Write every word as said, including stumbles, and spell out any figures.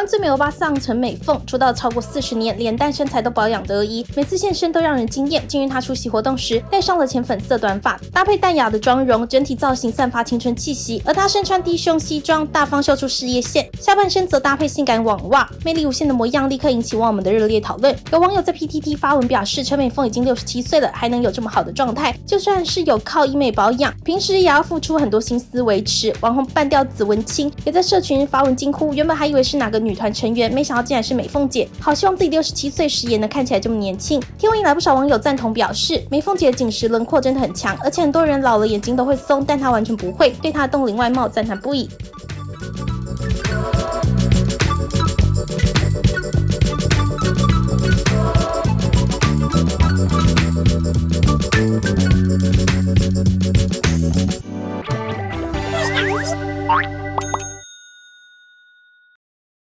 最美欧巴桑陈美凤出道超过四十年，脸蛋身材都保养得宜，每次现身都让人惊艳。近日她出席活动时，戴上了浅粉色短发，搭配淡雅的妆容，整体造型散发青春气息。而她身穿低胸西装，大方秀出事业线，下半身则搭配性感网袜，魅力无限的模样立刻引起网友们的热烈讨论。有网友在 P T T 发文表示，陈美凤已经六十七岁了，还能有这么好的状态，就算是有靠医美保养，平时也要付出很多心思维持。网红半调子文清也在社群发文惊呼，原本还以为是哪个女团成员，没想到竟然是美凤姐，好希望自己六十七岁时也能看起来这么年轻。贴文引来不少网友赞同表示，美凤姐的紧实轮廓真的很强，而且很多人老了眼睛都会松，但她完全不会，对她的冻龄外貌赞叹不已。 Bye.